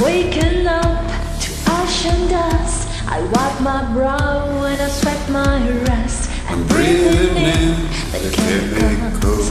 waking up to ash and dust. I wipe my brow and I sweat my rest. I'm breathing in the chemicals.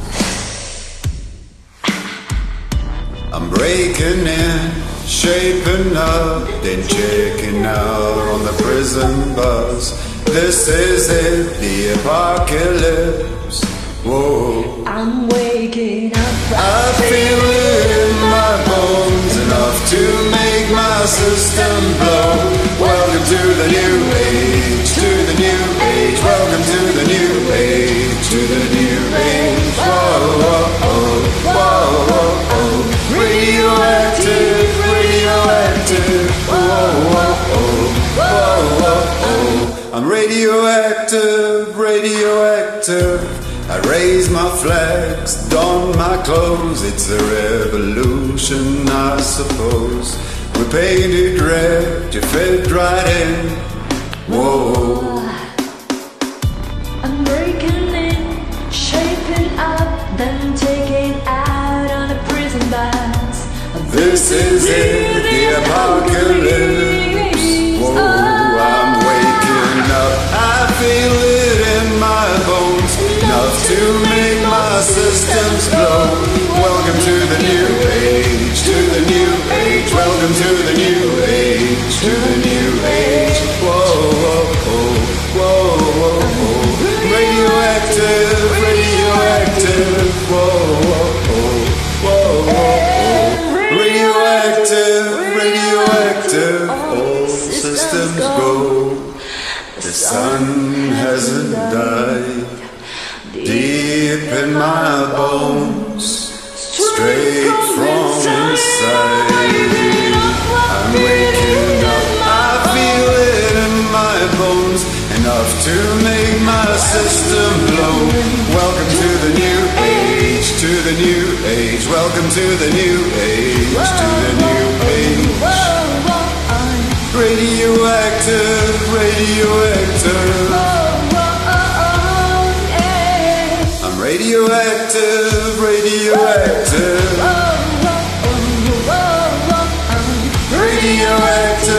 I'm breaking in, shaping up, then checking out on the prison bus. This is it, the apocalypse. Whoa. I'm waking up. I feel it in my bones, enough to make my system blow. Welcome to the new age, to the new age. Welcome to the new age, to the new age. Whoa, whoa, oh, whoa, whoa, oh. Radioactive, radioactive. Whoa, whoa, oh, whoa, whoa, oh. I'm radioactive, radioactive. I raise my flags, don my clothes. It's a revolution, I suppose. We're painted red, you fit right in. Whoa. I'm breaking in, shaping up, then taking out on a prison bus. This is it, the apocalypse. Whoa, I'm waking up. I feel it in my bones, enough to make my systems blow. Welcome to the new age, to the new age. Welcome to the new age, to the new age. Whoa, whoa, whoa, whoa, whoa, whoa. Radioactive, radioactive. Whoa, whoa, whoa, whoa, whoa. Radioactive, radioactive. All systems go. The sun hasn't died. Deep in my bones, straight from inside. I'm waking up, I feel it in my bones, enough to make my system blow. Welcome to the new age, to the new age. Welcome to the new age, to the new age. Radioactive, radioactive. Radioactive, radioactive. Radioactive.